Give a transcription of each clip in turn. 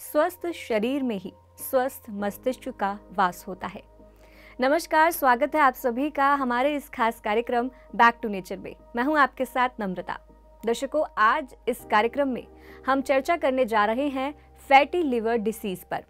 स्वस्थ शरीर में ही स्वस्थ मस्तिष्क का वास होता है। नमस्कार, स्वागत है आप सभी का हमारे इस खास कार्यक्रम बैक टू नेचर में। मैं हूं आपके साथ नम्रता। दर्शकों, आज इस कार्यक्रम में हम चर्चा करने जा रहे हैं फैटी लिवर डिसीज पर।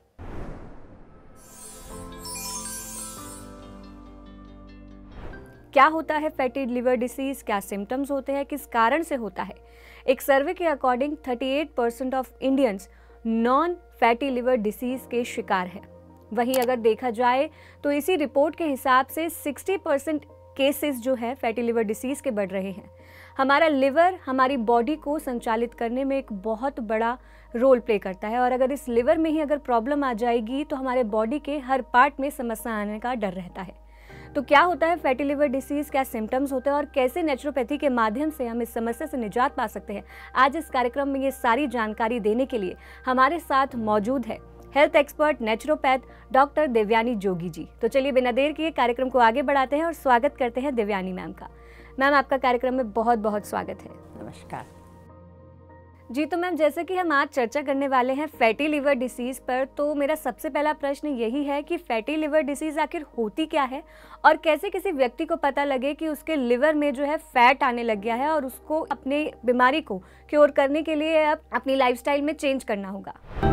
क्या होता है फैटी लिवर डिसीज, क्या सिम्टम्स होते हैं, किस कारण से होता है? एक सर्वे के according 38% of Indians non fatty liver disease के शिकार हैं। वहीं अगर देखा जाए तो इसी रिपोर्ट के हिसाब से 60% केसेस जो है फैटी लिवर डिसीज के बढ़ रहे हैं। हमारा लिवर हमारी बॉडी को संचालित करने में एक बहुत बड़ा रोल प्ले करता है और अगर इस लिवर में ही अगर प्रॉब्लम आ जाएगी तो हमारे बॉडी के हर पार्ट में समस्या आने का डर रहता है। तो क्या होता है फैटी लिवर डिसीज, क्या सिम्टम्स होते हैं और कैसे नेचुरोपैथी के माध्यम से हम इस समस्या से निजात पा सकते हैं? आज इस कार्यक्रम में ये सारी जानकारी देने के लिए हमारे साथ मौजूद है health expert naturopath doctor Devyani Jogi ji. तो चलिए बिना देर किए कार्यक्रम को आगे बढ़ाते हैं और स्वागत करते हैं देवयानी मैम का। मैम, आपका कार्यक्रम में बहुत बहुत स्वागत है। नमस्कार जी। तो मैम, जैसे कि हम आज चर्चा करने वाले हैं फैटी लिवर डिसीज़ पर, तो मेरा सबसे पहला प्रश्न यही है कि फैटी लिवर डिसीज़ आखिर होती क्या है और कैसे किसी व्यक्ति को पता लगे कि उसके लिवर में जो है फैट आने लग गया है और उसको अपने बीमारी को क्योर करने के लिए अब अपनी लाइफस्टाइल में चेंज करना होगा?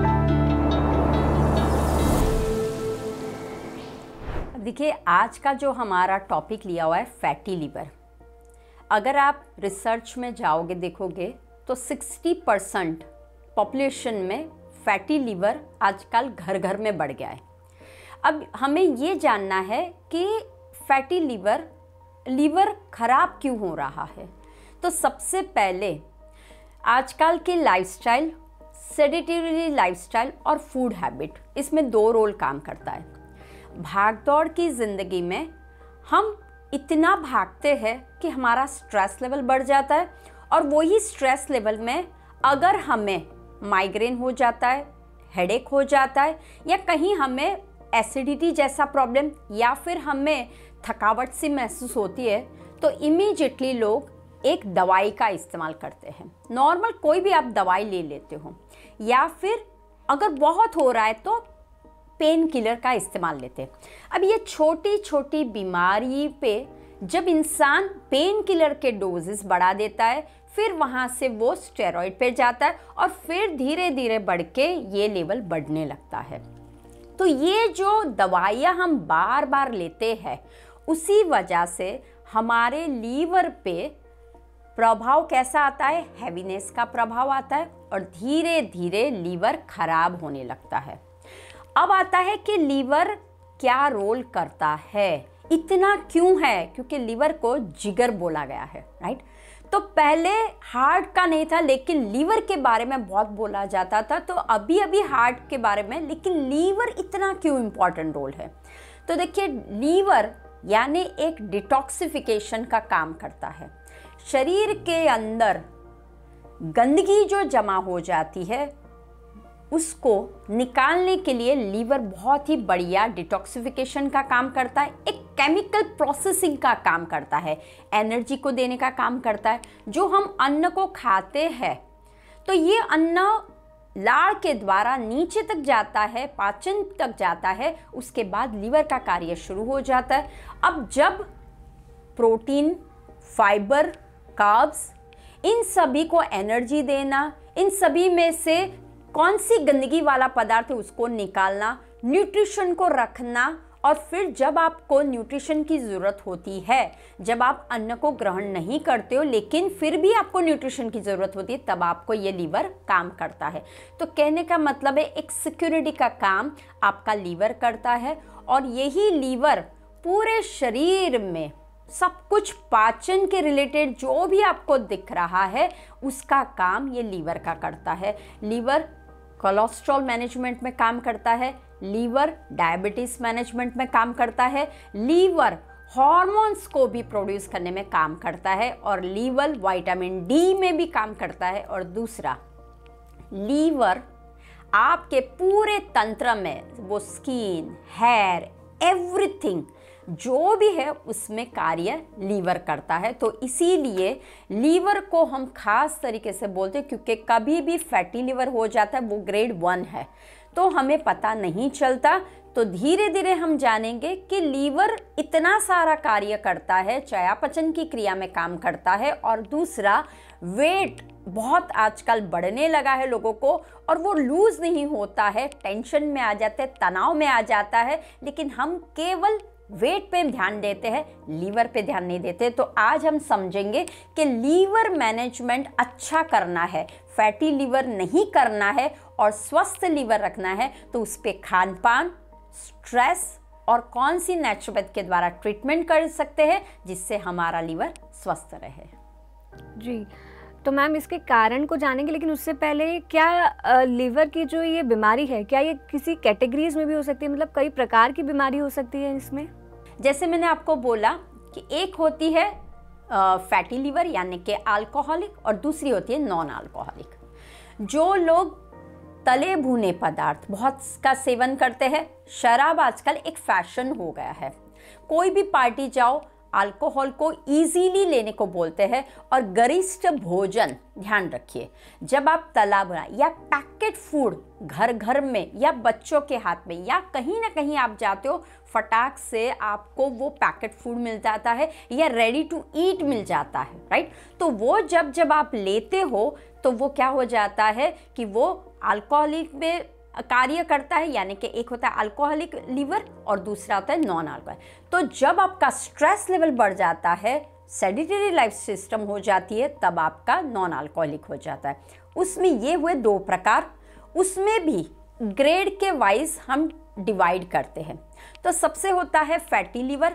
देखिए, आज का जो हमारा टॉपिक लिया हुआ है फैटी लिवर, अगर आप रिसर्च में जाओगे देखोगे तो 60% पॉपुलेशन में फैटी लिवर आजकल घर घर में बढ़ गया है। अब हमें ये जानना है कि फैटी लिवर खराब क्यों हो रहा है। तो सबसे पहले आजकल की लाइफस्टाइल, सेडेंटरी लाइफस्टाइल और फूड हैबिट, इसमें दो रोल काम करता है। भागदौड़ की ज़िंदगी में हम इतना भागते हैं कि हमारा स्ट्रेस लेवल बढ़ जाता है और वही स्ट्रेस लेवल में अगर हमें माइग्रेन हो जाता है, हेडेक हो जाता है या कहीं हमें एसिडिटी जैसा प्रॉब्लम या फिर हमें थकावट सी महसूस होती है तो इमीडिएटली लोग एक दवाई का इस्तेमाल करते हैं। नॉर्मल कोई भी आप दवाई ले लेते हो या फिर अगर बहुत हो रहा है तो पेन किलर का इस्तेमाल लेते हैं। अब ये छोटी छोटी बीमारी पे जब इंसान पेन किलर के डोजेस बढ़ा देता है, फिर वहाँ से वो स्टेरॉइड पे जाता है और फिर धीरे धीरे बढ़ के ये लेवल बढ़ने लगता है। तो ये जो दवाइयाँ हम बार बार लेते हैं उसी वजह से हमारे लीवर पे प्रभाव कैसा आता है, हैवीनेस का प्रभाव आता है और धीरे धीरे लीवर खराब होने लगता है। अब आता है कि लीवर क्या रोल करता है, इतना क्यों है, क्योंकि लीवर को जिगर बोला गया है, राइट। तो पहले हार्ट का नहीं था लेकिन लीवर के बारे में बहुत बोला जाता था, तो अभी अभी हार्ट के बारे में, लेकिन लीवर इतना क्यों इम्पॉर्टेंट रोल है? तो देखिए, लीवर यानी एक डिटॉक्सिफिकेशन का काम करता है। शरीर के अंदर गंदगी जो जमा हो जाती है उसको निकालने के लिए लीवर बहुत ही बढ़िया डिटॉक्सिफिकेशन का काम करता है, एक केमिकल प्रोसेसिंग का काम करता है, एनर्जी को देने का काम करता है। जो हम अन्न को खाते हैं तो ये अन्न लाड़ के द्वारा नीचे तक जाता है, पाचन तक जाता है, उसके बाद लीवर का कार्य शुरू हो जाता है। अब जब प्रोटीन, फाइबर, कार्ब्स, इन सभी को एनर्जी देना, इन सभी में से कौन सी गंदगी वाला पदार्थ है उसको निकालना, न्यूट्रिशन को रखना, और फिर जब आपको न्यूट्रिशन की ज़रूरत होती है, जब आप अन्न को ग्रहण नहीं करते हो लेकिन फिर भी आपको न्यूट्रिशन की ज़रूरत होती है, तब आपको ये लीवर काम करता है। तो कहने का मतलब है एक सिक्योरिटी का काम आपका लीवर करता है और यही लीवर पूरे शरीर में सब कुछ पाचन के रिलेटेड जो भी आपको दिख रहा है उसका काम ये लीवर का करता है। लीवर कोलेस्ट्रॉल मैनेजमेंट में काम करता है, लीवर डायबिटीज मैनेजमेंट में काम करता है, लीवर हॉर्मोन्स को भी प्रोड्यूस करने में काम करता है और लीवर विटामिन डी में भी काम करता है। और दूसरा, लीवर आपके पूरे तंत्र में वो स्किन, हेयर, एवरीथिंग जो भी है उसमें कार्य लीवर करता है। तो इसीलिए लीवर को हम खास तरीके से बोलते हैं, क्योंकि कभी भी फैटी लीवर हो जाता है वो ग्रेड 1 है, तो हमें पता नहीं चलता। तो धीरे धीरे हम जानेंगे कि लीवर इतना सारा कार्य करता है, चयापचय की क्रिया में काम करता है, और दूसरा वेट बहुत आजकल बढ़ने लगा है लोगों को, और वो लूज नहीं होता है, टेंशन में आ जाते हैं, तनाव में आ जाता है, लेकिन हम केवल वेट पे ध्यान देते हैं, लीवर पे ध्यान नहीं देते। तो आज हम समझेंगे कि लीवर मैनेजमेंट अच्छा करना है, फैटी लीवर नहीं करना है और स्वस्थ लीवर रखना है, तो उस पे खान पान, स्ट्रेस और कौन सी नेचुरोपैथ के द्वारा ट्रीटमेंट कर सकते हैं जिससे हमारा लीवर स्वस्थ रहे। जी, तो मैम इसके कारण को जानेंगे, लेकिन उससे पहले क्या लीवर की जो ये बीमारी है, क्या ये किसी कैटेगरीज में भी हो सकती है? मतलब कई प्रकार की बीमारी हो सकती है इसमें? जैसे मैंने आपको बोला कि एक होती है फैटी लीवर यानी कि अल्कोहलिक, और दूसरी होती है नॉन अल्कोहलिक। जो लोग तले भुने पदार्थ बहुत का सेवन करते हैं, शराब आजकल एक फैशन हो गया है, कोई भी पार्टी जाओ अल्कोहल को इजीली लेने को बोलते हैं, और गरिष्ठ भोजन ध्यान रखिए, जब आप तला भुना या पैकेट फूड घर घर में या बच्चों के हाथ में या कहीं ना कहीं आप जाते हो, फटाक से आपको वो पैकेट फूड मिल जाता है या रेडी टू ईट मिल जाता है, राइट। तो वो जब आप लेते हो तो वो क्या हो जाता है कि वो अल्कोहलिक में कार्य करता है, यानी कि एक होता है अल्कोहलिक लीवर और दूसरा होता है नॉन अल्कोहलिक। तो जब आपका स्ट्रेस लेवल बढ़ जाता है, सेडेंटरी लाइफ सिस्टम हो जाती है, तब आपका नॉन अल्कोहलिक हो जाता है। उसमें ये हुए 2 प्रकार, उसमें भी ग्रेड के वाइज हम डिवाइड करते हैं। तो सबसे होता है फैटी लीवर।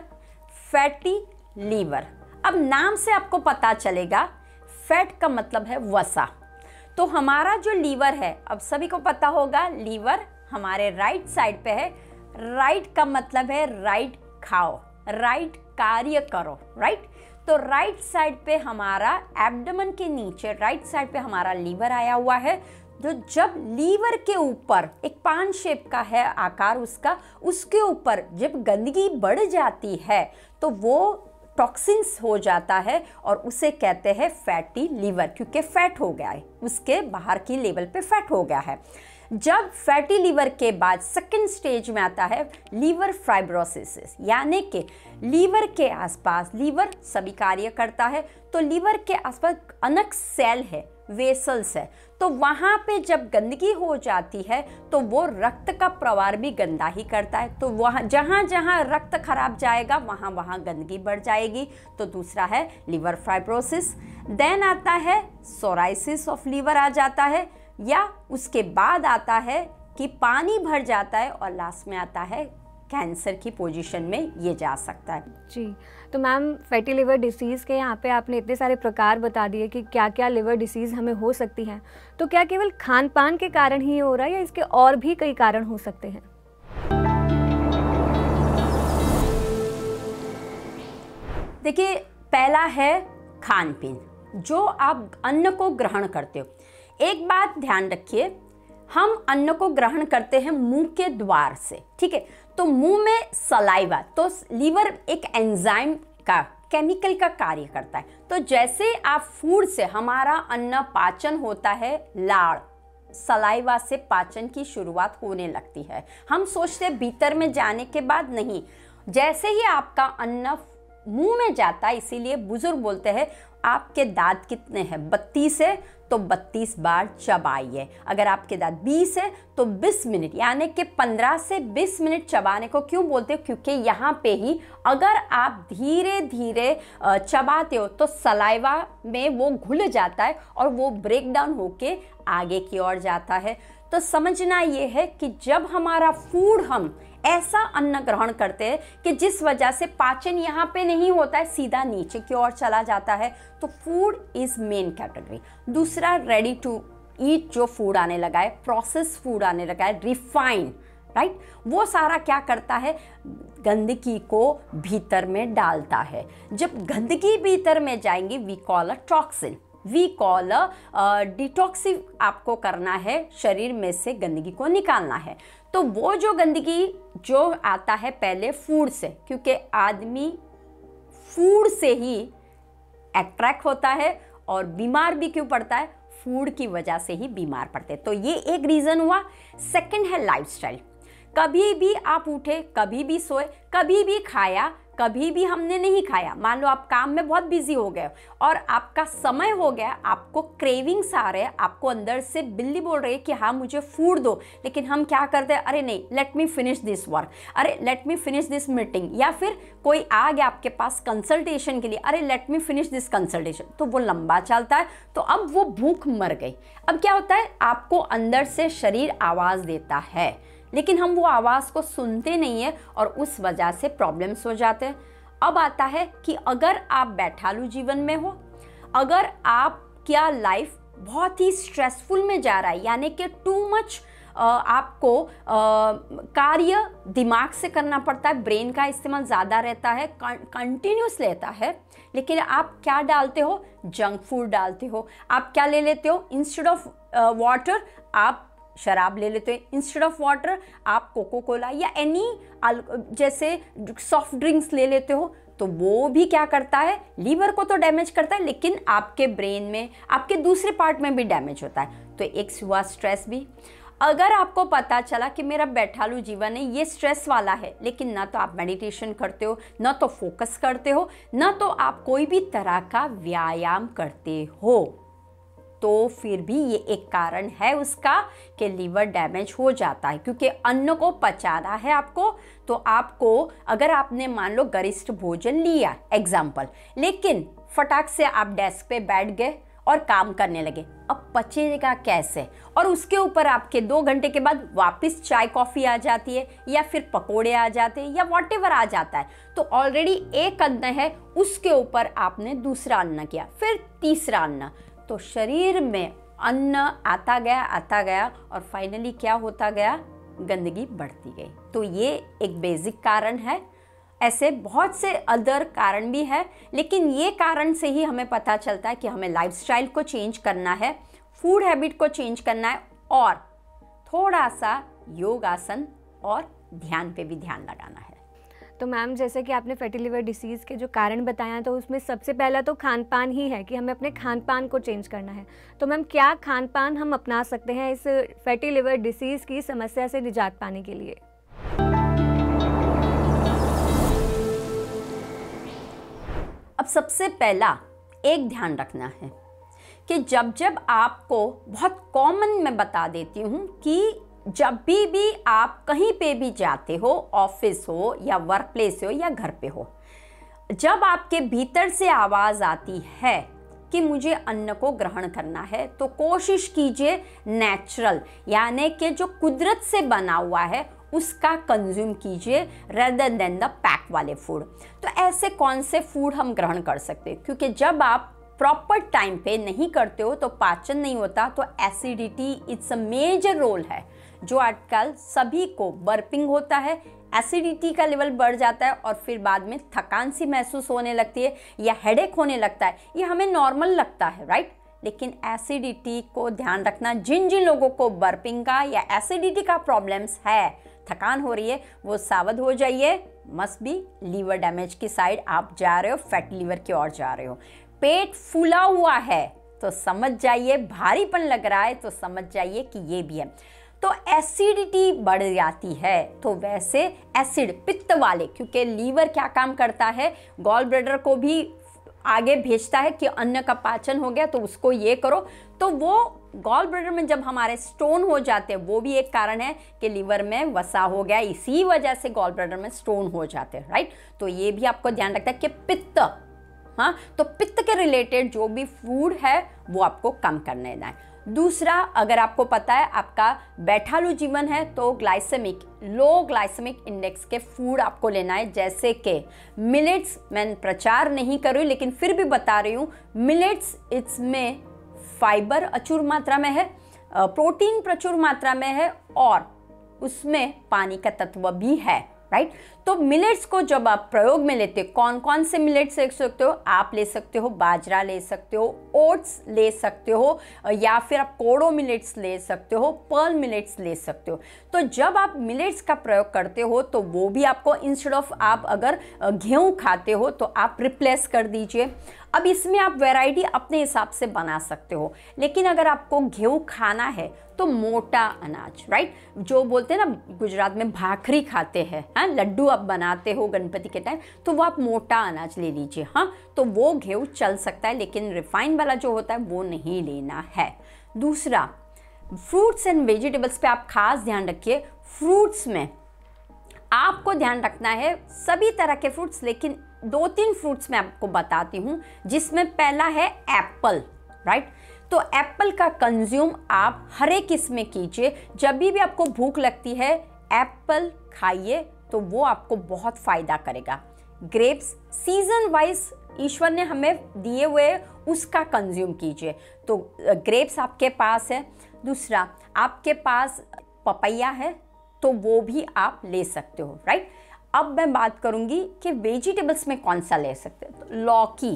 फैटी लीवर, अब नाम से आपको पता चलेगा, फैट का मतलब है वसा। तो हमारा जो लीवर है, अब सभी को पता होगा लीवर हमारे राइट साइड पे है। राइट का मतलब है राइट खाओ, राइट कार्य करो, राइट। तो राइट साइड पे हमारा एब्डोमेन के नीचे राइट साइड पे हमारा लीवर आया हुआ है, जो जब लीवर के ऊपर एक पान शेप का है आकार उसका, उसके ऊपर जब गंदगी बढ़ जाती है तो वो टॉक्सिन्स हो जाता है और उसे कहते हैं फैटी लीवर, क्योंकि फैट हो गया है, उसके बाहर की लेवल पे फैट हो गया है। जब फैटी लीवर के बाद सेकंड स्टेज में आता है लीवर फाइब्रोसिस, यानी कि लीवर के आसपास, लीवर सभी कार्य करता है, तो लीवर के आसपास अनेक सेल है, वेसल्स है, तो वहाँ पे जब गंदगी हो जाती है तो वो रक्त का प्रवाह भी गंदा ही करता है। तो वहाँ जहाँ जहाँ रक्त खराब जाएगा वहाँ वहाँ गंदगी बढ़ जाएगी। तो दूसरा है लीवर फाइब्रोसिस। देन आता है सोराइसिस ऑफ लीवर आ जाता है, या उसके बाद आता है कि पानी भर जाता है, और लास्ट में आता है कैंसर की पोजीशन में ये जा सकता है। जी, तो मैम फैटी लिवर डिसीज़ के यहाँ पे आपने इतने सारे प्रकार बता दिए कि क्या क्या लिवर डिसीज़ हमें हो सकती हैं, तो क्या केवल खान पान के कारण ही हो रहा है या इसके और भी कई कारण हो सकते हैं? देखिए, पहला है खान पीन, जो आप अन्न को ग्रहण करते हो। एक बात ध्यान रखिए, हम अन्न को ग्रहण करते हैं मुंह के द्वार से, ठीक है। तो मुंह में सलाइवा, तो लीवर एक एंजाइम का केमिकल का कार्य करता है। तो जैसे आप फूड से, हमारा अन्न पाचन होता है लाड़, सलाइवा से पाचन की शुरुआत होने लगती है। हम सोचते हैं भीतर में जाने के बाद, नहीं, जैसे ही आपका अन्न मुंह में जाता है, इसीलिए बुजुर्ग बोलते हैं आपके दांत कितने हैं, 32 है तो 32 बार चबाइए। अगर आपके दांत 20 है तो 20 मिनट, यानी कि 15 से 20 मिनट चबाने को क्यों बोलते हो? क्योंकि यहाँ पे ही अगर आप धीरे धीरे चबाते हो तो सलाइवा में वो घुल जाता है और वो ब्रेक डाउन होके आगे की ओर जाता है। तो समझना ये है कि जब हमारा फूड, हम ऐसा अन्न ग्रहण करते हैं कि जिस वजह से पाचन यहाँ पे नहीं होता है, सीधा नीचे की ओर चला जाता है, तो फूड इज मेन कैटेगरी। दूसरा, रेडी टू ईट जो फूड आने लगा है, प्रोसेस फूड आने लगा है, रिफाइंड, राइट, वो सारा क्या करता है, गंदगी को भीतर में डालता है। जब गंदगी भीतर में जाएंगी, we call a toxin, we call detoxify आपको करना है, शरीर में से गंदगी को निकालना है। तो वो जो गंदगी जो आता है पहले फूड से, क्योंकि आदमी फूड से ही अट्रैक्ट होता है और बीमार भी क्यों पड़ता है, फूड की वजह से ही बीमार पड़ते हैं। तो ये एक रीज़न हुआ। सेकंड है लाइफस्टाइल। कभी भी आप उठे, कभी भी सोए, कभी भी खाया, कभी भी हमने नहीं खाया। मान लो आप काम में बहुत बिजी हो गए और आपका समय हो गया, आपको क्रेविंग्स आ रहे हैं, आपको अंदर से बिल्ली बोल रही है कि हाँ मुझे फूड दो, लेकिन हम क्या करते हैं, अरे नहीं, let me finish this work, अरे let me finish this meeting, या फिर कोई आ गया आपके पास कंसल्टेशन के लिए, अरे let me finish this consultation, तो वो लंबा चलता है। तो अब वो भूख मर गई। अब क्या होता है, आपको अंदर से शरीर आवाज़ देता है, लेकिन हम वो आवाज़ को सुनते नहीं है और उस वजह से प्रॉब्लम्स हो जाते हैं। अब आता है कि अगर आप बैठालू जीवन में हो, अगर आपका लाइफ बहुत ही स्ट्रेसफुल में जा रहा है, यानी कि टू मच आपको कार्य दिमाग से करना पड़ता है, ब्रेन का इस्तेमाल ज़्यादा रहता है, कंटिन्यूस लेता है, लेकिन आप क्या डालते हो, जंक फूड डालते हो। आप क्या ले लेते हो, इंस्टेड ऑफ वाटर आप शराब ले लेते हैं, इंस्टेड ऑफ वाटर आप कोको कोला या एनी जैसे सॉफ्ट ड्रिंक्स ले लेते हो। तो वो भी क्या करता है, लीवर को तो डैमेज करता है, लेकिन आपके ब्रेन में, आपके दूसरे पार्ट में भी डैमेज होता है। तो एक हुआ स्ट्रेस भी। अगर आपको पता चला कि मेरा बैठालू जीवन है, ये स्ट्रेस वाला है, लेकिन ना तो आप मेडिटेशन करते हो, ना तो फोकस करते हो, ना तो आप कोई भी तरह का व्यायाम करते हो, तो फिर भी ये एक कारण है उसका कि लीवर डैमेज हो जाता है। क्योंकि अन्न को पचाना है आपको, तो आपको अगर आपने मान लो गरिष्ठ भोजन लिया एग्जाम्पल, लेकिन फटाक से आप डेस्क पे बैठ गए और काम करने लगे, अब पचेगा कैसे। और उसके ऊपर आपके 2 घंटे के बाद वापस चाय कॉफ़ी आ जाती है, या फिर पकोड़े आ जाते हैं, या व्हाटएवर आ जाता है। तो ऑलरेडी एक अन्न है, उसके ऊपर आपने दूसरा अन्न किया, फिर तीसरा अन्न, तो शरीर में अन्न आता गया और फाइनली क्या होता गया, गंदगी बढ़ती गई। तो ये एक बेसिक कारण है। ऐसे बहुत से अदर कारण भी है, लेकिन ये कारण से ही हमें पता चलता है कि हमें लाइफस्टाइल को चेंज करना है, फूड हैबिट को चेंज करना है, और थोड़ा सा योगासन और ध्यान पे भी ध्यान लगाना है। तो मैम, जैसे कि आपने फैटी लिवर डिसीज़ के जो कारण बताया, तो उसमें सबसे पहला तो खान पान ही है कि हमें अपने खान पान को चेंज करना है। तो मैम, क्या खान पान हम अपना सकते हैं इस फैटी लिवर डिसीज़ की समस्या से निजात पाने के लिए? अब सबसे पहला एक ध्यान रखना है कि जब जब आपको, बहुत कॉमन मैं बता देती हूँ कि जब भी आप कहीं पे भी जाते हो, ऑफिस हो या वर्क प्लेस हो या घर पे हो, जब आपके भीतर से आवाज़ आती है कि मुझे अन्न को ग्रहण करना है, तो कोशिश कीजिए नेचुरल, यानी कि जो कुदरत से बना हुआ है उसका कंज्यूम कीजिए, रेदर देन द पैक वाले फूड। तो ऐसे कौन से फूड हम ग्रहण कर सकते हैं, क्योंकि जब आप प्रॉपर टाइम पे नहीं करते हो तो पाचन नहीं होता, तो acidity it's a major role है, जो आजकल सभी को बर्पिंग होता है, एसिडिटी का लेवल बढ़ जाता है और फिर बाद में थकान सी महसूस होने लगती है या हेडेक होने लगता है। ये हमें नॉर्मल लगता है, राइट, लेकिन एसिडिटी को ध्यान रखना। जिन जिन लोगों को बर्पिंग का या एसिडिटी का प्रॉब्लम्स है, थकान हो रही है, वो सावध हो जाइए, मस्ट बी लीवर डैमेज की साइड आप जा रहे हो, फैटी लीवर की ओर जा रहे हो। पेट फूला हुआ है तो समझ जाइए, भारीपन लग रहा है तो समझ जाइए कि ये भी है। तो एसिडिटी बढ़ जाती है, तो वैसे एसिड पित्त वाले, क्योंकि लीवर क्या काम करता है, गॉल ब्लैडर को भी आगे भेजता है कि अन्न का पाचन हो गया तो उसको ये करो, तो वो गॉल ब्लैडर में जब हमारे स्टोन हो जाते हैं, वो भी एक कारण है कि लीवर में वसा हो गया, इसी वजह से गॉल ब्लैडर में स्टोन हो जाते हैं, राइट। तो ये भी आपको ध्यान रखना है कि पित्त, हाँ, तो पित्त के रिलेटेड जो भी फूड है वो आपको कम कर लेना है। दूसरा, अगर आपको पता है आपका बैठालू जीवन है तो लो ग्लाइसेमिक इंडेक्स के फूड आपको लेना है, जैसे कि मिलेट्स। मैं प्रचार नहीं कर रही हूँ लेकिन फिर भी बता रही हूँ, मिलेट्स इसमें फाइबर अचूर मात्रा में है, प्रोटीन प्रचुर मात्रा में है और उसमें पानी का तत्व भी है। राइट। तो मिलेट्स को जब आप प्रयोग में लेते हो, कौन कौन से मिलेट्स ले सकते हो? आप ले सकते हो बाजरा ले सकते हो, ओट्स ले सकते हो, या फिर आप कोडो मिलेट्स ले सकते हो, पर्ल मिलेट्स ले सकते हो। तो जब आप मिलेट्स का प्रयोग करते हो तो वो भी आपको इंस्टेड ऑफ आप अगर गेहूं खाते हो तो आप रिप्लेस कर दीजिए। अब इसमें आप वैरायटी अपने हिसाब से बना सकते हो, लेकिन अगर आपको गेहूं खाना है तो मोटा अनाज, राइट, जो बोलते हैं ना गुजरात में भाखरी खाते हैं, हाँ, लड्डू आप बनाते हो गणपति के टाइम, तो वो आप मोटा अनाज ले लीजिए। हाँ, तो वो गेहूं चल सकता है, लेकिन रिफाइंड वाला जो होता है वो नहीं लेना है। दूसरा, फ्रूट्स एंड वेजिटेबल्स पे आप खास ध्यान रखिए। फ्रूट्स में आपको ध्यान रखना है सभी तरह के फ्रूट्स, लेकिन 2-3 फ्रूट्स मैं आपको बताती हूँ, जिसमें पहला है एप्पल, राइट। तो एप्पल का कंज्यूम आप हर एक किस्म कीजिए। जब भी आपको भूख लगती है एप्पल खाइए, तो वो आपको बहुत फायदा करेगा। ग्रेप्स सीजन वाइज ईश्वर ने हमें दिए हुए उसका कंज्यूम कीजिए। तो ग्रेप्स आपके पास है। दूसरा, आपके पास पपैया है तो वो भी आप ले सकते हो, राइट। अब मैं बात करूंगी कि वेजिटेबल्स में कौन सा ले सकते हैं। तो लौकी,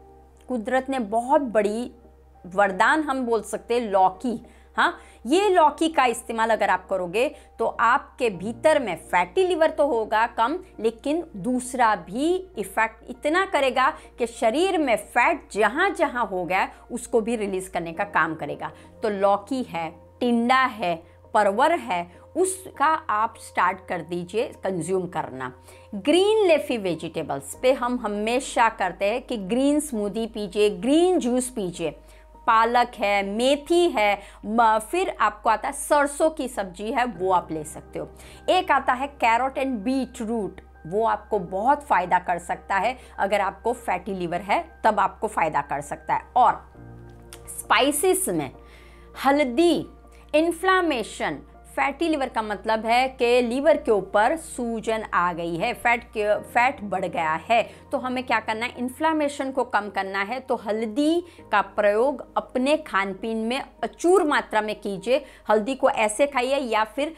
कुदरत ने बहुत बड़ी वरदान हम बोल सकते हैं लौकी। हाँ, ये लौकी का इस्तेमाल अगर आप करोगे तो आपके भीतर में फैटी लिवर तो होगा कम, लेकिन दूसरा भी इफेक्ट इतना करेगा कि शरीर में फैट जहाँ जहाँ हो गया उसको भी रिलीज करने का काम करेगा। तो लौकी है, टिंडा है, परवर है, उसका आप स्टार्ट कर दीजिए कंज्यूम करना। ग्रीन लेफी वेजिटेबल्स पे हम हमेशा करते हैं कि ग्रीन स्मूदी पीजिए, ग्रीन जूस पीजिए। पालक है, मेथी है, फिर आपको आता है सरसों की सब्जी है, वो आप ले सकते हो। एक आता है कैरोट एंड बीट रूट, वो आपको बहुत फ़ायदा कर सकता है। अगर आपको फैटी लिवर है तब आपको फ़ायदा कर सकता है। और स्पाइसेस में हल्दी, इन्फ्लामेशन, फैटी लिवर का मतलब है कि लीवर के ऊपर सूजन आ गई है, फैट बढ़ गया है, तो हमें क्या करना है, इन्फ्लामेशन को कम करना है। तो हल्दी का प्रयोग अपने खान पीन में प्रचुर मात्रा में कीजिए। हल्दी को ऐसे खाइए, या फिर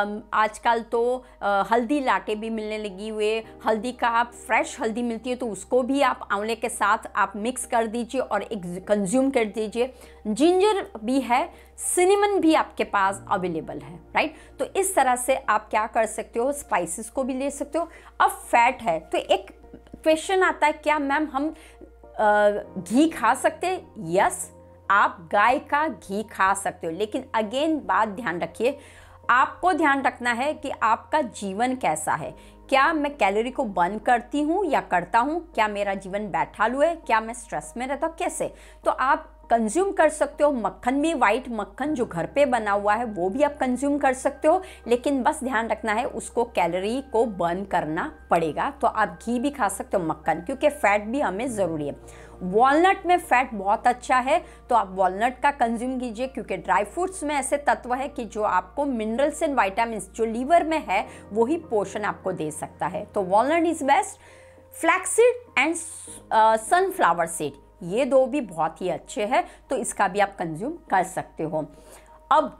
आजकल तो हल्दी लाटे भी मिलने लगी हुए, हल्दी का आप फ्रेश हल्दी मिलती है तो उसको भी आप आंवले के साथ आप मिक्स कर दीजिए और एक कंज्यूम कर दीजिए। जिंजर भी है, सिनेमन भी आपके पास अवेलेबल है, राइट। तो इस तरह से आप क्या कर सकते हो, स्पाइसेस को भी ले सकते हो। अब फैट है तो एक क्वेश्चन आता है, क्या मैम हम घी खा सकते हैं? यस, आप गाय का घी खा सकते हो, लेकिन अगेन बात ध्यान रखिए, आपको ध्यान रखना है कि आपका जीवन कैसा है। क्या मैं कैलोरी को बर्न करती हूँ या करता हूँ? क्या मेरा जीवन बैठालू है? क्या मैं स्ट्रेस में रहता हूँ? कैसे? तो आप कंज्यूम कर सकते हो। मक्खन भी, वाइट मक्खन जो घर पे बना हुआ है वो भी आप कंज्यूम कर सकते हो, लेकिन बस ध्यान रखना है उसको कैलोरी को बर्न करना पड़ेगा। तो आप घी भी खा सकते हो, मक्खन, क्योंकि फैट भी हमें ज़रूरी है। वॉलनट में फैट बहुत अच्छा है, तो आप वॉलनट का कंज्यूम कीजिए, क्योंकि ड्राई फ्रूट्स में ऐसे तत्व है कि जो आपको मिनरल्स एंड विटामिन्स जो लीवर में है वही पोषण आपको दे सकता है। तो walnut is best. Flaxseed and sunflower seed, ये दो भी बहुत ही अच्छे हैं, तो इसका भी आप कंज्यूम कर सकते हो। अब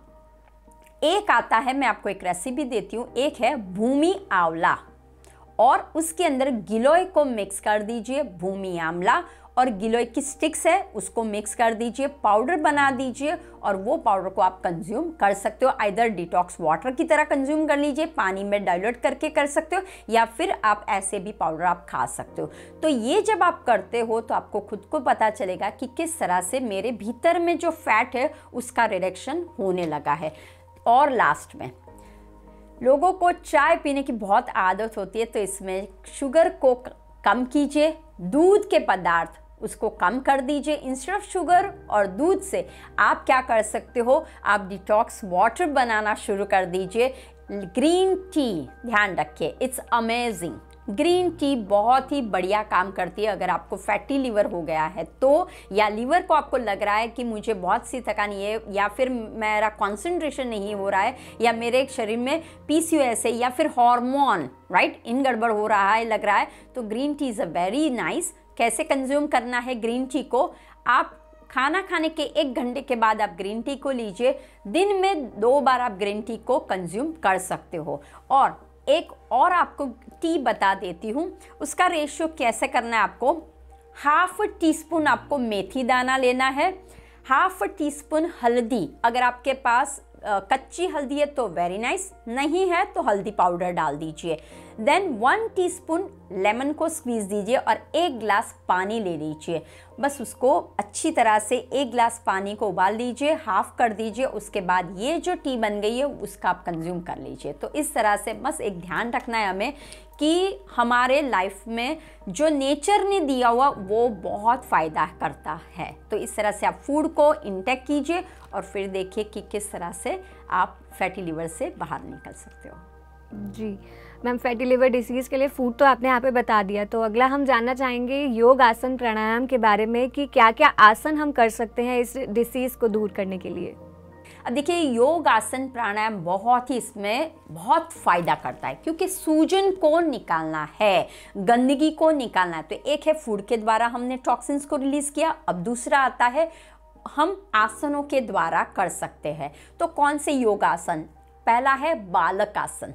एक आता है, मैं आपको एक रेसिपी देती हूँ, एक है भूमि आंवला, और उसके अंदर गिलोय को मिक्स कर दीजिए। भूमि आंवला और गिलोय की स्टिक्स है उसको मिक्स कर दीजिए, पाउडर बना दीजिए, और वो पाउडर को आप कंज्यूम कर सकते हो। आइदर डिटॉक्स वाटर की तरह कंज्यूम कर लीजिए, पानी में डाइल्यूट करके कर सकते हो, या फिर आप ऐसे भी पाउडर आप खा सकते हो। तो ये जब आप करते हो तो आपको खुद को पता चलेगा कि किस तरह से मेरे भीतर में जो फैट है उसका रिडक्शन होने लगा है। और लास्ट में, लोगों को चाय पीने की बहुत आदत होती है, तो इसमें शुगर को कम कीजिए। दूध के पदार्थ उसको कम कर दीजिए। इंस्टेड ऑफ शुगर और दूध से आप क्या कर सकते हो, आप डिटॉक्स वाटर बनाना शुरू कर दीजिए। ग्रीन टी, ध्यान रखिए, इट्स अमेजिंग। ग्रीन टी बहुत ही बढ़िया काम करती है अगर आपको फैटी लिवर हो गया है तो, या लीवर को आपको लग रहा है कि मुझे बहुत सी थकान है, या फिर मेरा कंसंट्रेशन नहीं हो रहा है, या मेरे शरीर में PCOS है, या फिर हार्मोन, राइट, इन गड़बड़ हो रहा है, लग रहा है, तो green tea is a very nice. कैसे कंज्यूम करना है ग्रीन टी को, आप खाना खाने के 1 घंटे के बाद आप ग्रीन टी को लीजिए। दिन में 2 बार आप ग्रीन टी को कंज्यूम कर सकते हो। और एक और आपको टी बता देती हूँ, उसका रेशियो कैसे करना है आपको। हाफ टी स्पून आपको मेथी दाना लेना है, हाफ टी स्पून हल्दी, अगर आपके पास कच्ची हल्दी है तो वेरी नाइस, नहीं है तो हल्दी पाउडर डाल दीजिए। देन 1 टीस्पून लेमन को स्क्वीज दीजिए और 1 ग्लास पानी ले लीजिए। बस उसको अच्छी तरह से 1 ग्लास पानी को उबाल लीजिए, हाफ कर दीजिए। उसके बाद ये जो टी बन गई है उसका आप कंज्यूम कर लीजिए। तो इस तरह से बस एक ध्यान रखना है हमें कि हमारे लाइफ में जो नेचर ने दिया हुआ वो बहुत फ़ायदा करता है। तो इस तरह से आप फूड को इंटेक कीजिए और फिर देखिए कि किस तरह से आप फैटी लिवर से बाहर निकल सकते हो। जी मैम, फैटी लिवर डिसीज़ के लिए फूड तो आपने यहाँ पे बता दिया, तो अगला हम जानना चाहेंगे योग आसन प्राणायाम के बारे में कि क्या क्या आसन हम कर सकते हैं इस डिसीज़ को दूर करने के लिए। अब देखिए, योग आसन प्राणायाम बहुत ही इसमें बहुत फ़ायदा करता है, क्योंकि सूजन को निकालना है, गंदगी को निकालना है। तो एक है फूड के द्वारा हमने टॉक्सिन्स को रिलीज़ किया, अब दूसरा आता है हम आसनों के द्वारा कर सकते हैं। तो कौन से योग आसन? पहला है बालक आसन,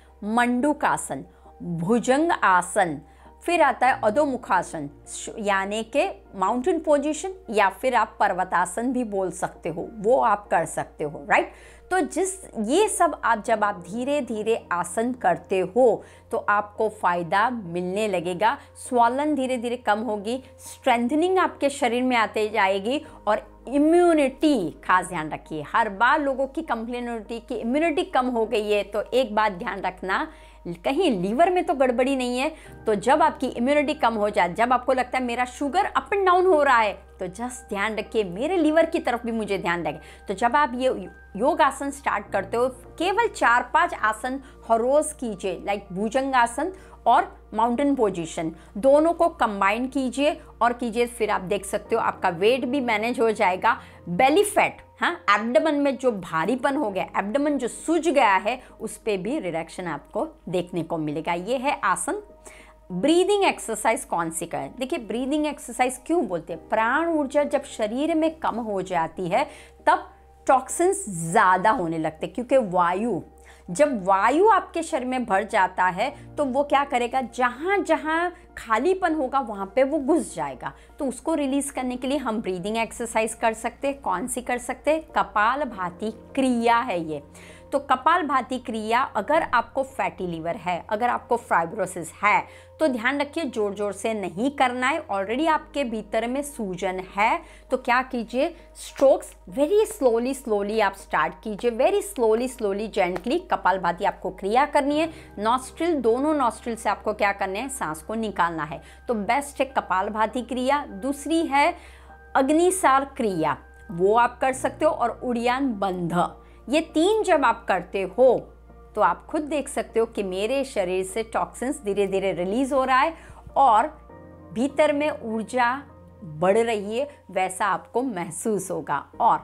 मंडूक आसन, भुजंग आसन, फिर आता है अधोमुखासन यानी कि माउंटेन पोजीशन, या फिर आप पर्वतासन भी बोल सकते हो, वो आप कर सकते हो, राइट। तो ये सब जब आप धीरे धीरे आसन करते हो तो आपको फ़ायदा मिलने लगेगा, स्वॉलन धीरे धीरे कम होगी, स्ट्रेंथनिंग आपके शरीर में आते जाएगी, और इम्यूनिटी, खास ध्यान रखिए, हर बार लोगों की कंप्लेन होती है कि इम्यूनिटी कम हो गई है। तो एक बात ध्यान रखना, कहीं लीवर में तो गड़बड़ी नहीं है। तो जब आपकी इम्यूनिटी कम हो जाए, जब आपको लगता है मेरा शुगर अप एंड डाउन हो रहा है, तो जस्ट ध्यान रखिए मेरे लीवर की तरफ भी मुझे ध्यान रखें। तो जब आप ये योग आसन स्टार्ट करते हो, केवल 4-5 आसन हर रोज कीजिए, लाइक भुजंग आसन और माउंटेन पोजीशन, दोनों को कंबाइन कीजिए और कीजिए। फिर आप देख सकते हो आपका वेट भी मैनेज हो जाएगा, बेली फैट, हाँ, एब्डोमेन में जो भारीपन हो गया, एब्डोमेन जो सूज गया है, उस पे भी रिडक्शन आपको देखने को मिलेगा। ये है आसन। ब्रीदिंग एक्सरसाइज कौन सी करें? देखिए, ब्रीदिंग एक्सरसाइज क्यों बोलते हैं? प्राण ऊर्जा जब शरीर में कम हो जाती है तब टॉक्सिन्स ज़्यादा होने लगते, क्योंकि जब वायु आपके शरीर में भर जाता है तो वो क्या करेगा, जहाँ जहाँ खालीपन होगा वहाँ पे वो घुस जाएगा। तो उसको रिलीज करने के लिए हम ब्रीदिंग एक्सरसाइज कर सकते हैं। कौन सी कर सकते हैं? कपालभाति क्रिया है ये। तो कपालभाति क्रिया, अगर आपको फैटी लिवर है, अगर आपको फाइब्रोसिस है, तो ध्यान रखिए जोर जोर से नहीं करना है। ऑलरेडी आपके भीतर में सूजन है तो क्या कीजिए, स्ट्रोक्स वेरी स्लोली आप स्टार्ट कीजिए, वेरी स्लोली जेंटली कपालभाति आपको क्रिया करनी है। नॉस्ट्रिल, दोनों नॉस्ट्रिल से आपको क्या करना है, सांस को निकालना है। तो बेस्ट है कपालभाति क्रिया। दूसरी है अग्निसार क्रिया, वो आप कर सकते हो, और उड़ियान बंध। ये 3 जब आप करते हो तो आप खुद देख सकते हो कि मेरे शरीर से टॉक्सिन्स धीरे धीरे रिलीज हो रहा है और भीतर में ऊर्जा बढ़ रही है, वैसा आपको महसूस होगा। और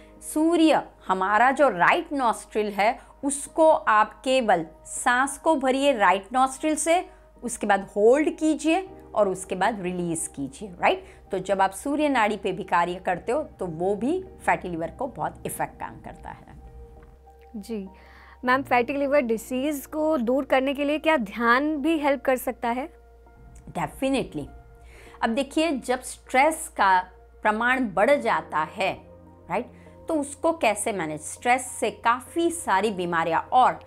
सूर्य, हमारा जो राइट नॉस्ट्रिल है, उसको आप केवल सांस को भरिए राइट नॉस्ट्रिल से, उसके बाद होल्ड कीजिए और उसके बाद रिलीज कीजिए, राइट। तो जब आप सूर्य नाड़ी पे भी कार्य करते हो तो वो भी फैटी लिवर को बहुत इफेक्ट काम करता है। जी मैम, फैटी लिवर डिसीज़ को दूर करने के लिए क्या ध्यान भी हेल्प कर सकता है? डेफिनेटली। अब देखिए, जब स्ट्रेस का प्रमाण बढ़ जाता है, राइट, तो उसको कैसे मैनेज, स्ट्रेस से काफ़ी सारी बीमारियां, और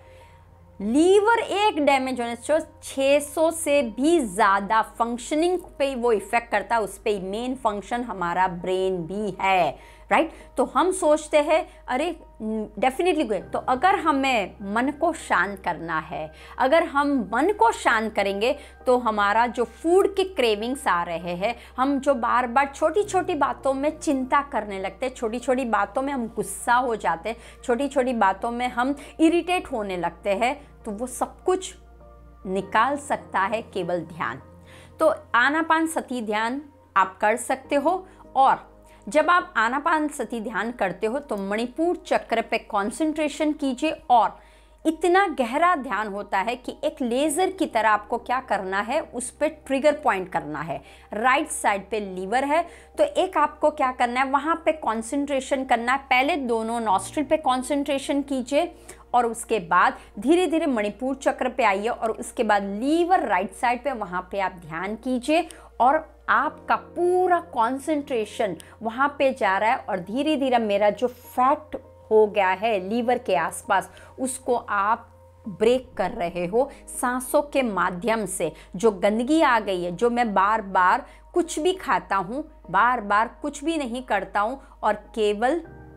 लीवर एक डैमेज होने से 600 से भी ज़्यादा फंक्शनिंग पे वो इफेक्ट करता है। उस पे मेन फंक्शन हमारा ब्रेन भी है, राइट। तो हम सोचते हैं अरे डेफिनेटली गुड। तो अगर हमें मन को शांत करना है, अगर हम मन को शांत करेंगे तो हमारा जो फूड के क्रेविंग्स आ रहे हैं, हम जो बार बार छोटी छोटी बातों में चिंता करने लगते हैं, छोटी छोटी बातों में हम गुस्सा हो जाते हैं, छोटी छोटी बातों में हम इरिटेट होने लगते हैं, तो वो सब कुछ निकाल सकता है केवल ध्यान। तो आनापान सती ध्यान आप कर सकते हो, और जब आप आनापान सती ध्यान करते हो तो मणिपुर चक्र पे कंसंट्रेशन कीजिए, और इतना गहरा ध्यान होता है कि एक लेज़र की तरह आपको क्या करना है, उस पर ट्रिगर पॉइंट करना है। राइट साइड पे लीवर है तो एक आपको क्या करना है, वहाँ पे कंसंट्रेशन करना है। पहले दोनों नॉस्ट्रिल पे कंसंट्रेशन कीजिए और उसके बाद धीरे धीरे मणिपुर चक्र पे आइए और उसके बाद लीवर राइट साइड पे, वहाँ पे आप ध्यान कीजिए और आपका पूरा कंसंट्रेशन वहाँ पे जा रहा है और धीरे धीरे मेरा जो फैट हो गया है लीवर के आसपास उसको आप ब्रेक कर रहे हो सांसों के माध्यम से। जो गंदगी आ गई है, जो मैं बार बार कुछ भी खाता हूँ, बार बार कुछ भी नहीं करता हूँ और केवल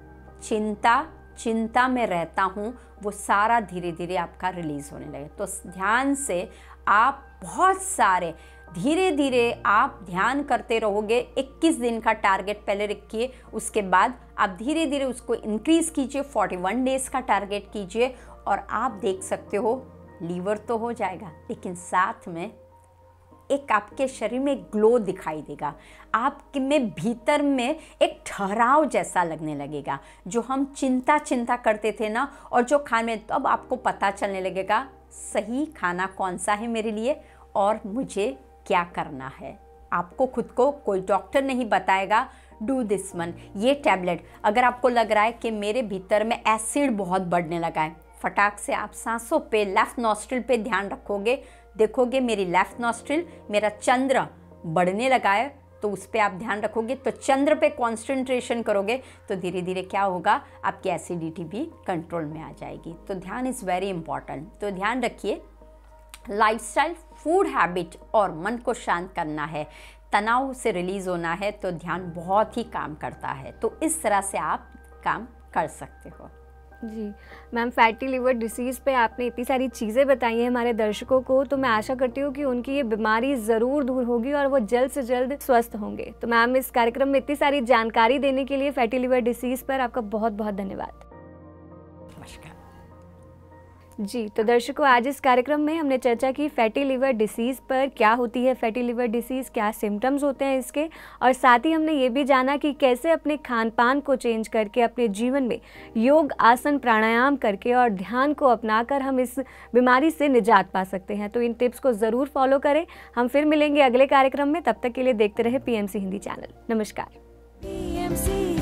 चिंता में रहता हूँ, वो सारा धीरे धीरे आपका रिलीज होने लगे। तो ध्यान से आप बहुत सारे धीरे धीरे आप ध्यान करते रहोगे। 21 दिन का टारगेट पहले रखिए, उसके बाद आप धीरे धीरे उसको इंक्रीज कीजिए, 41 डेज का टारगेट कीजिए और आप देख सकते हो लीवर तो हो जाएगा, लेकिन साथ में एक आपके शरीर में ग्लो दिखाई देगा, आपके में भीतर में एक ठहराव जैसा लगने लगेगा। जो हम चिंता करते थे ना, और जो खाने, तो अब आपको पता चलने लगेगा सही खाना कौन सा है मेरे लिए और मुझे क्या करना है। आपको खुद को कोई डॉक्टर नहीं बताएगा डू दिस वन, ये टैबलेट। अगर आपको लग रहा है कि मेरे भीतर में एसिड बहुत बढ़ने लगा है, फटाक से आप सांसों पे लेफ्ट नॉस्ट्रिल पे ध्यान रखोगे, देखोगे मेरी लेफ्ट नॉस्ट्रिल, मेरा चंद्र बढ़ने लगा है, तो उस पर आप ध्यान रखोगे, तो चंद्र पे कॉन्सेंट्रेशन करोगे तो धीरे धीरे क्या होगा, आपकी एसिडिटी भी कंट्रोल में आ जाएगी। तो ध्यान इज़ वेरी इंपॉर्टेंट। तो ध्यान रखिए, लाइफस्टाइल, फूड हैबिट और मन को शांत करना है, तनाव से रिलीज़ होना है, तो ध्यान बहुत ही काम करता है। तो इस तरह से आप काम कर सकते हो। जी मैम, फैटी लिवर डिसीज़ पे आपने इतनी सारी चीज़ें बताई हैं हमारे दर्शकों को, तो मैं आशा करती हूँ कि उनकी ये बीमारी ज़रूर दूर होगी और वो जल्द से जल्द स्वस्थ होंगे। तो मैम, इस कार्यक्रम में इतनी सारी जानकारी देने के लिए फैटी लिवर डिसीज़ पर आपका बहुत बहुत धन्यवाद। नमस्कार। जी, तो दर्शकों, आज इस कार्यक्रम में हमने चर्चा की फैटी लिवर डिसीज़ पर, क्या होती है फैटी लिवर डिसीज़, क्या सिम्टम्स होते हैं इसके, और साथ ही हमने ये भी जाना कि कैसे अपने खान पान को चेंज करके अपने जीवन में योग, आसन, प्राणायाम करके और ध्यान को अपनाकर हम इस बीमारी से निजात पा सकते हैं। तो इन टिप्स को ज़रूर फॉलो करें। हम फिर मिलेंगे अगले कार्यक्रम में, तब तक के लिए देखते रहे PMC हिंदी चैनल। नमस्कार।